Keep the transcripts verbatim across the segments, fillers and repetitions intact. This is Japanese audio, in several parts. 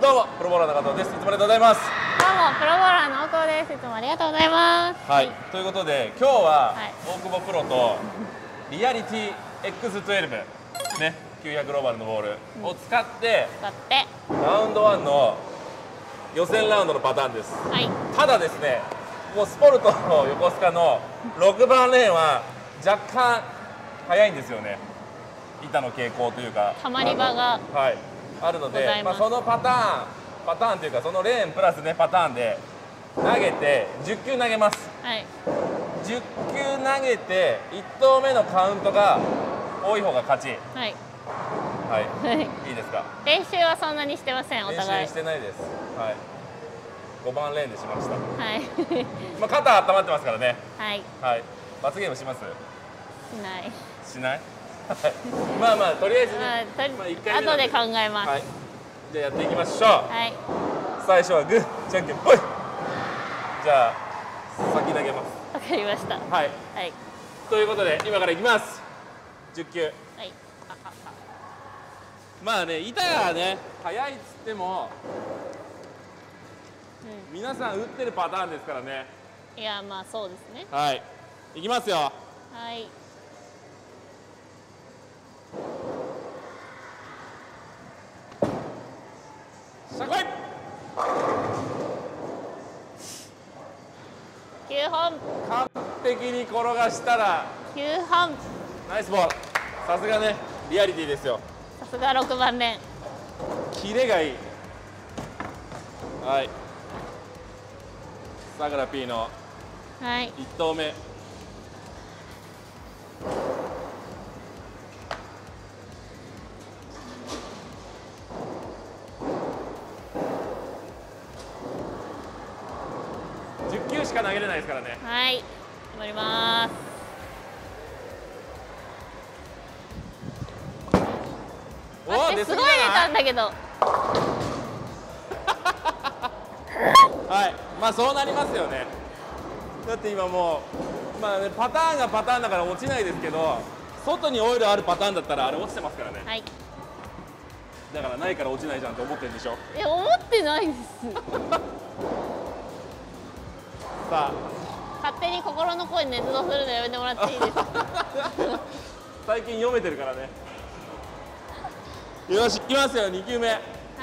どうもプロボーラー中藤です。いつもありがとうございます。 どうもプロボーラーの大久保です。いつもありがとうございます。 はい、ということで今日ははい大久保プロとリアリティ エックスじゅうに ねきゅうひゃくローバルのボールを使って使ってラウンドワンの予選ラウンドのパターンです。 はい。 ただですね、もうスポルトの横須賀のろくばんレーンは若干速いんですよね。板の傾向というか溜まり場があのはいあるので、まあ、そのパターンパターンというかそのレーンプラスねパターンで投げてじゅっきゅう投げます。 はい。 じゅっきゅう投げていっ投目のカウントが多い方が勝ち。 はい。 はいはい。 いいですか。 練習はそんなにしてません。お練互い。 習してないです。はいごばんレーンでしました。 はい。 まあ肩温まってますからね。 はい。 はい罰ゲームします。 しない。 しないまあまあとりあえずね、 まあ、とりまあ一回目なん後で考えます。 はい、じゃあやっていきましょう。 はい。 最初はグーじゃんけんぽい。じゃあ先投げます。 わかりました。 はいはい。 ということで今からいきます。じゅっきゅう。 はい。あああまあね板がね速いっつってもう皆さん打ってるパターンですからね。 ん。いやまあそうですね。 はいいきますよ。 はい。 さあ来い。 きゅうほん。 完璧に転がしたらきゅうほん。 ナイスボール。さすがねリアリティですよ。 さすがろくばんレーン。 キレがいい。はいさくら P のはい。 いっ投目。じゅっきゅうしか投げれないですからね。 はい。頑張ります。 お待って出過ぎじゃすごい出たんない？ だけど。 はいまあそうなりますよね。だって今もうまあねパターンがパターンだから落ちないですけど、外にオイルあるパターンだったらあれ落ちてますからね。 はい。 だからないから落ちないじゃんって思ってるんでしょ。 いや思ってないですさ勝手に心の声捏造するのやめてもらっていいですか。 あ最近読めてるからね。よしいきますよに球目。 はい。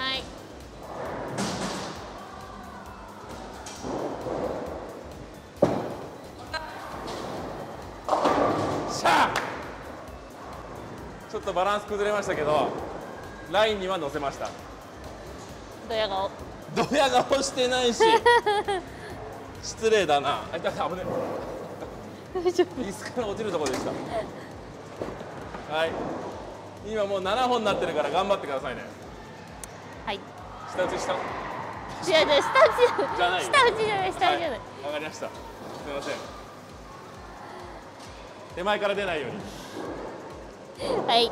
しゃあちょっとバランス崩れましたけどラインには乗せました。 ドヤ顔。 ドヤ顔してないし失礼だな。あ、痛い危ねえ。 大丈夫。 椅子から落ちるところでした。はい今もうななほんになってるから頑張ってくださいね。 はい。 下打ちした違う違う下打ちじゃないよ下打ちじゃない下打ちじゃない。 わかりました。すみません手前から出ないように。 はい。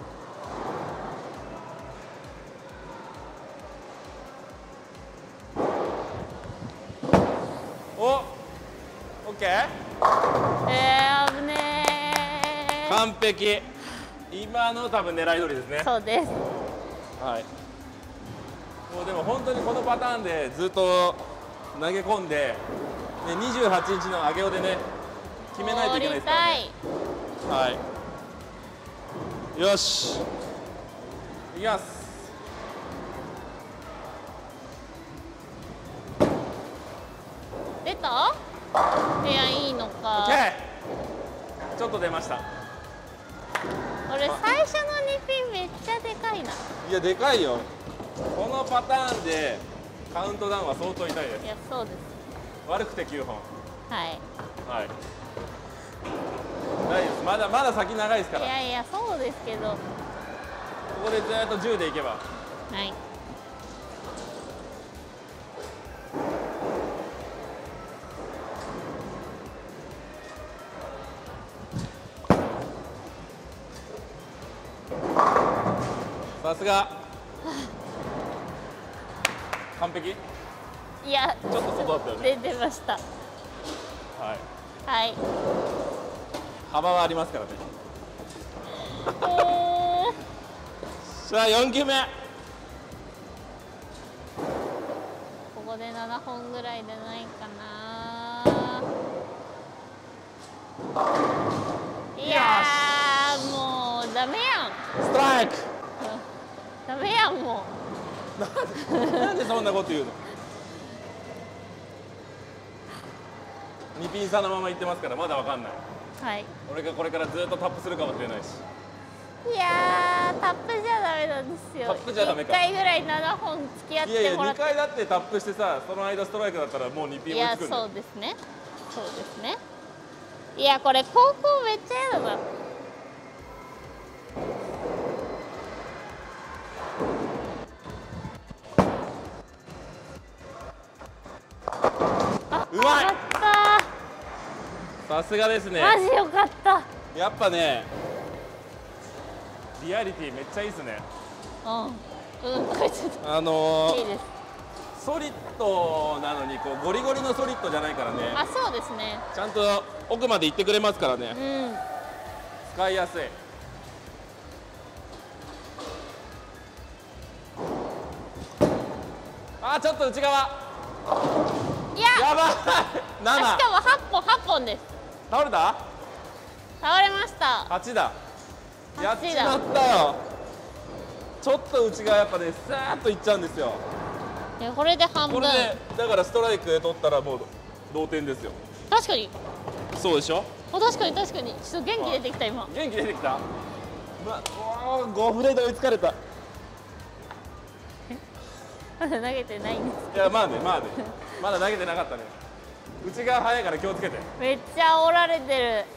おオッケーえー、危ねー。 完璧。今の多分狙い通りですね。 そうです。 はいもうでも本当にこのパターンでずっと投げ込んで、ね、にじゅうはちにちの上げおでね決めないといけないですからね。はいよしいきます。 出た？いやいいのか。 OK ちょっと出ました。 俺最初のにピンめっちゃでかいな。 いやでかいよ。このパターンでカウントダウンは相当痛いです。 いやそうです。 悪くてきゅうほん。 はいはい大丈夫です。まだまだ先長いですから。 いやいやそうですけど。 ここでずっとじゅうでいけば。 はい。 さすが完璧。 いやちょっと外だったよね。 出てました。 はいはい。 幅はありますからね。 えー、 さあよん球目。 こでななほんぐらいでないかな。いやーもうダメやん。 ストライク。 ダメやんもう。なんでそんなこと言うの。にピン差のまま行ってますからまだわかんない。 はい。 俺がこれからずっとタップするかもしれないし。 いやータップじゃダメなんですよ。 タップじゃダメか。 いっかいぐらいななほん付き合ってもらって。 いやいやにかいだってタップしてさ、その間ストライクだったらもうにピン追いつくんだよ。 いやそうですね。そうですね。いやこれ高校めっちゃ嫌だな。 うまい。 よかった。 さすがですね。 マジよかった。 やっぱね、リアリティめっちゃいいですね。 うん。うん、これちょっと。 あのー、 いいです。 ソリッドなのにこうゴリゴリのソリッドじゃないからね。 あ、そうですね。 ちゃんと奥まで行ってくれますからね。 うん。 使いやすい。あ、ちょっと内側。 いや。 やばい。なな。 しかもはっぽんはっぽんです。 倒れた？ 倒れました。 はちだ。やっはちだちまったよ。ちょっと内側やっぱね、スーッといっちゃうんですよ。 いやこれで半分。 これでだからストライクで取ったらもう同点ですよ。 確かに。 そうでしょ。 あ、確かに確かに。ちょっと元気出てきた今。 元気出てきた。ま、おごフレで追いつかれた。 まだ投げてないんです。 いやまあねまあねまだ投げてなかったね。内側速いから気をつけて。 めっちゃ煽られてる。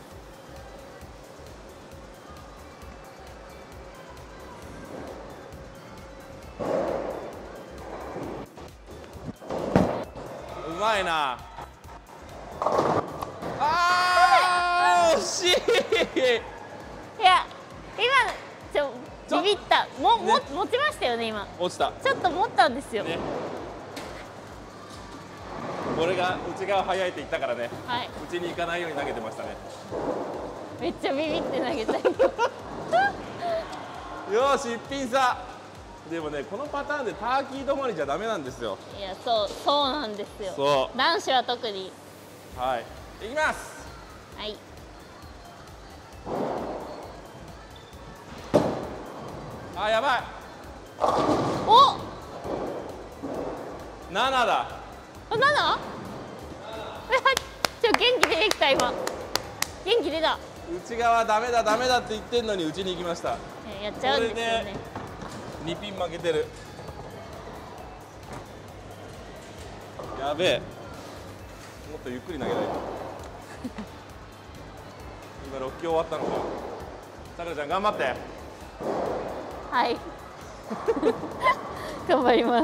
うまいな。あー惜しい。 いや今ちょビビった。もも、ね、持ちましたよね今。 落ちた。 ちょっと持ったんですよ。ね、 俺が内側速いって言ったからね。 はい。 内に行かないように投げてましたね。 めっちゃビビって投げたい。 よし一品差。でもねこのパターンでターキー止まりじゃダメなんですよ。 いやそうそうなんですよ。 そう。 男子は特に。 はい。いきます。 はい。 あやばい。 お。 ななだ。 あなな？ちょ元気出てきた今。元気出た。 内側ダメだダメだって言ってんのに内に行きました。 やっちゃうんですよね。 にピン負けてる。やべえ。もっとゆっくり投げないと。今ろっきょう終わったのか。さくらちゃん頑張って。 はい。頑張ります。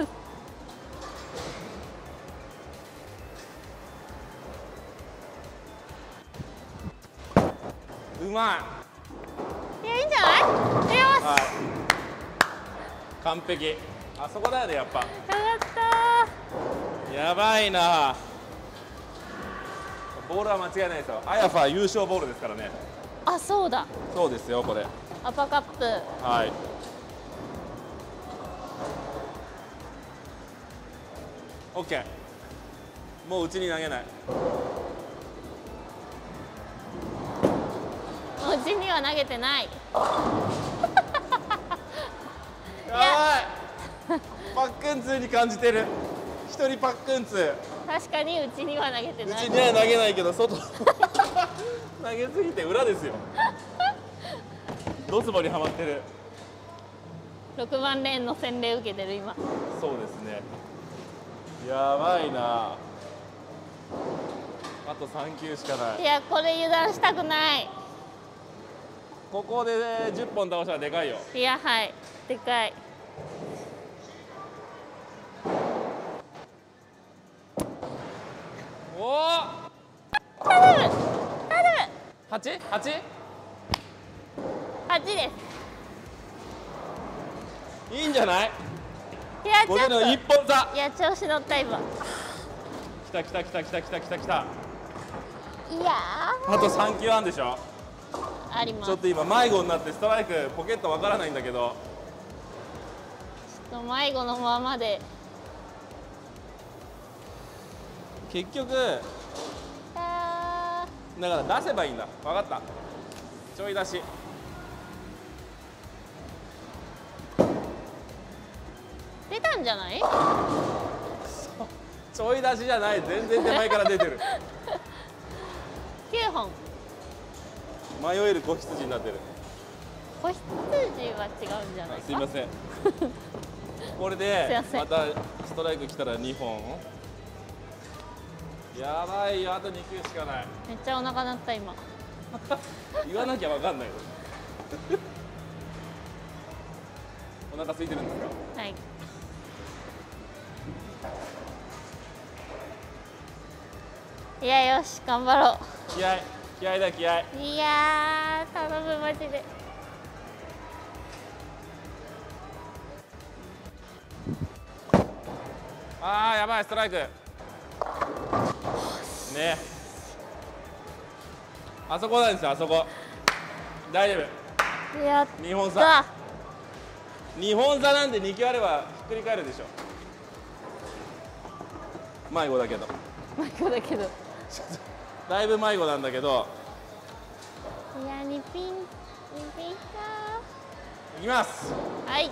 うまい。いやいいんじゃない？よし。はい。 完璧。あそこだよねやっぱ。 よかったー。やばいな。ボールは間違いないですよ。アヤファ優勝ボールですからね。 あ、そうだ。 そうですよこれ。 アパカップ。 はい。オッケー。もう内に投げない。 うちには投げてない。 やばい。パックンツーに感じてる。一人パックンツー。 確かにうちには投げてない。 うちには投げないけど外投げすぎて裏ですよ。ドツボにはまってる。 ろくばんレーンの洗礼受けてる今。 そうですね。やばいな。あとさんきゅうしかない。 いやこれ油断したくない。 ここでじゅっぽん倒したらでかいよ。 いやはいでかい。 おお。 頼む頼む。 八八？ 八です。 いいんじゃない？ いやちょっと。 の一本差。 いや調子乗った今。 きたきたきたきたきたきたきた。 いやあとさんきゅうあんでしょ。 あります。 ちょっと今迷子になってストライクポケットわからないんだけど。 ちょっと迷子のままで。 結局あだから出せばいいんだ。分かった。ちょい出し。 出たんじゃない？ ちょい出しじゃない。全然手前から出てる。 きゅうほん。 迷える子羊になってる。 子羊は違うんじゃないか。 すいません。これですいままたストライク来たらにほん。やばいよ、あとにきゅうしかない。 めっちゃお腹鳴った今。 言わなきゃわかんないよ。お腹空いてるんですか。 はい。いや、よし頑張ろ気合い気合いだ気合い。 う。いやー頼むマジで。 あーやばい、ストライクね。あそこなんですよ、あそこ。大丈夫。 やっにほんた差。にほん差なんでにきゅうあればひっくり返るでしょ。迷子だけど。 迷子だけど。 だいぶ迷子なんだけど。 いやにピンにピンかいきます。 ー。はい。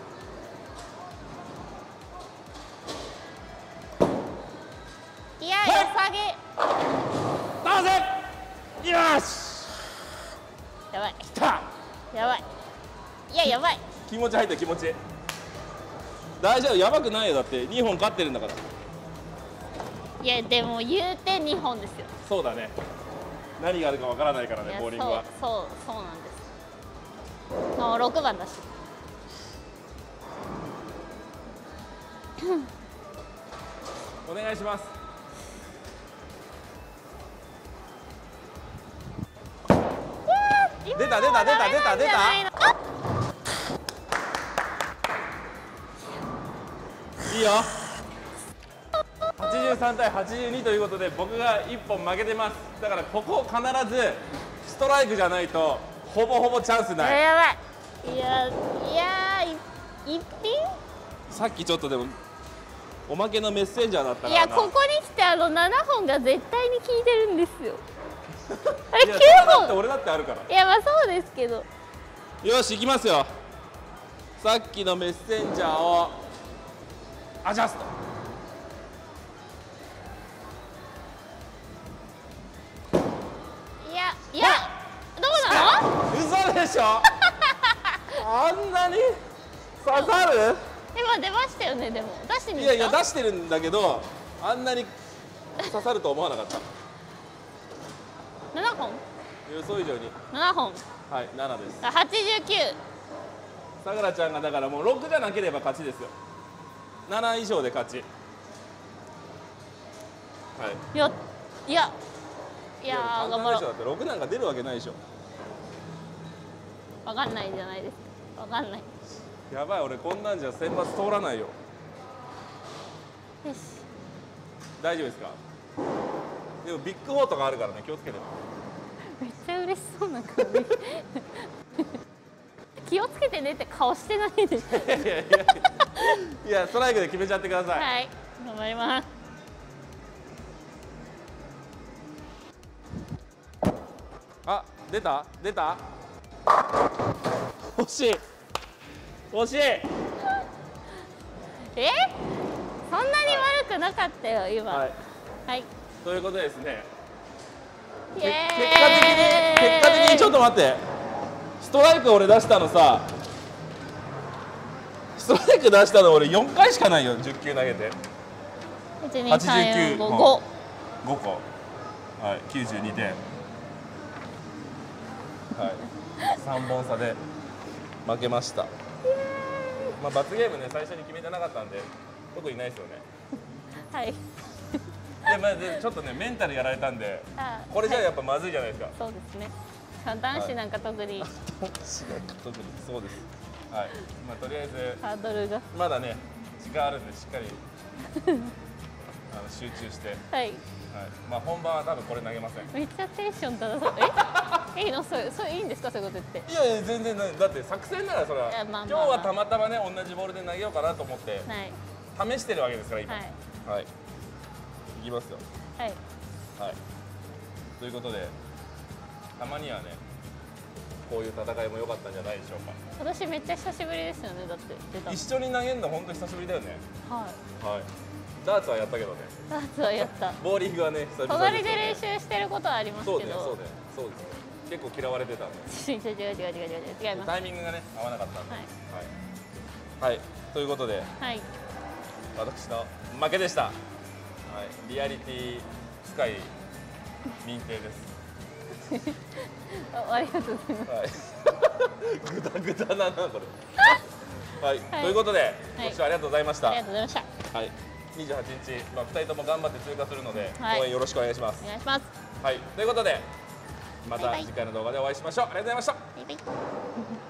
いやよさげ。 倒せ。よし。 やばいきた。 やばい。いややばい。 気持ち入った気持ち。大丈夫、やばくないよ。だってにほん勝ってるんだから。 いやでも言うてにほんですよ。 そうだね。何があるかわからないからね、 いやボーリングは。 そうそうそうなんです。のろくばんだし。 お願いします。出た出た出た出た出た。いいよ。はちじゅうさんたいはちじゅうにということで僕がいっぽん負けてます。だからここ必ずストライクじゃないとほぼほぼチャンスない。 やばい。いやいやい一品。 さっきちょっとでもおまけのメッセンジャーだったからな。 いやここに来てあのななほんが絶対に効いてるんですよ。あれきゅうほん。 だって俺だってあるから。 いやまあそうですけど。 よし行きますよ。さっきのメッセンジャーをアジャスト。 いやいやどうなの？ 嘘でしょ。あんなに刺さる？ 今出ましたよね。でも出してみた。 いやいや出してるんだけど、あんなに刺さると思わなかった。 ななほん。 予想以上に。 ななほん。 はいななです。 はちじゅうきゅう。 さくらちゃんがだからもうろくじゃなければ勝ちですよ。なな以上で勝ち。はい。 いやいやいやー頑張ろう。 だってろくなんか出るわけないでしょ。 わかんないじゃないですか。わかんない。 やばい、俺こんなんじゃ選抜通らないよ。 よし。 大丈夫ですか。でもビッグフォーとかあるからね、気をつけて。 めっちゃ嬉しそうな顔で気をつけてねって顔してないですいやいやいやいや、ストライクで決めちゃってください。 はい頑張ります。 あ、出た出た。惜しい惜しい。 えそんなに悪くなかったよ今。 はい、 はい、 ということでですね、 イけエーイ。 結果的に結果的にちょっと待って、ストライク俺出したのさ、ストライク出したの俺よんかいしかないよ。じゅっきゅう投げていちにさんよんごごごこ、はい、きゅうじゅうにてん、はい、さんぼん差で負けました。まあ罰ゲームね、最初に決めてなかったんで特にないですよね。 はいいや、まあでちょっとねメンタルやられたんで、 あこれじゃやっぱまずいじゃないですか。 そうですね。男子なんか特に特にそうです。はい、まあとりあえずハードルがまだね時間あるんでしっかりあの集中して、はい、 はいまあ本番は多分これ投げません。 めっちゃテンション高そう。えいいのそれそれいいんですかそういうこと言って。 いやいや全然ない。だって作戦ならそれは、 いやまあまあまあ今日はたまたまね同じボールで投げようかなと思ってはい試してるわけですから今。 はいはい、いききますよ。 はいはい。ということで、たまにはね、こういう戦いも良かったんじゃないでしょうか。 私めっちゃ久しぶりですよね。だって出たの。 一緒に投げるの本当久しぶりだよね。 はいはい。ダーツはやったけどね。 ダーツはやったボーリングはね、久々 隣でですよね。 練習してることはありますけど。 そうだよ、そうだよ、そうですね。結構嫌われてたんで。 違う違う違う違う違う違う違います。 タイミングがね、合わなかったんで。 はいはい。はい。ということで、 はい私の負けでした。はい。リアリティスカイ認定です。 あありがとうございます。 はい。ぐだぐだだなこれ。はい。 はいということで、 はいご視聴ありがとうございました。 ありがとうございました。 はい。にじゅうはちにち、まあふたりとも頑張って通過するので、 はい応援よろしくお願いします。 お願いします。 はい。ということで、またバイバイ次回の動画でお会いしましょう。ありがとうございました。 バイバイ。